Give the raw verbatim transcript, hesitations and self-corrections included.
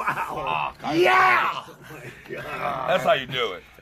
Wow. Fuck. I- Yeah. Oh my God. That's how you do it.